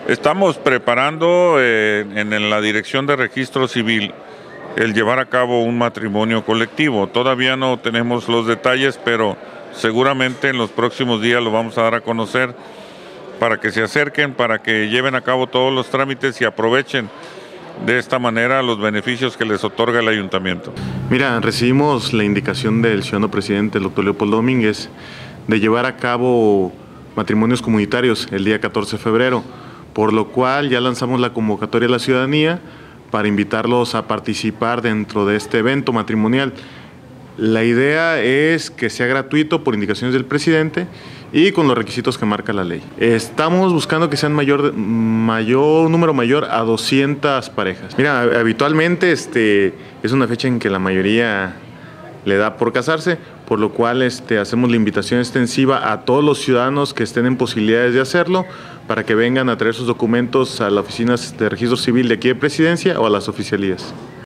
Estamos preparando en la Dirección de Registro Civil el llevar a cabo un matrimonio colectivo. Todavía no tenemos los detalles, pero seguramente en los próximos días lo vamos a dar a conocer para que se acerquen, para que lleven a cabo todos los trámites y aprovechen de esta manera los beneficios que les otorga el ayuntamiento. Mira, recibimos la indicación del ciudadano presidente, el doctor Leopoldo Domínguez, de llevar a cabo matrimonios comunitarios el día 14 de febrero, por lo cual ya lanzamos la convocatoria a la ciudadanía para invitarlos a participar dentro de este evento matrimonial. La idea es que sea gratuito por indicaciones del presidente y con los requisitos que marca la ley. Estamos buscando que sean número mayor a 200 parejas. Mira, habitualmente es una fecha en que la mayoría le da por casarse, por lo cual hacemos la invitación extensiva a todos los ciudadanos que estén en posibilidades de hacerlo para que vengan a traer sus documentos a las oficinas de registro civil de aquí de Presidencia o a las oficialías.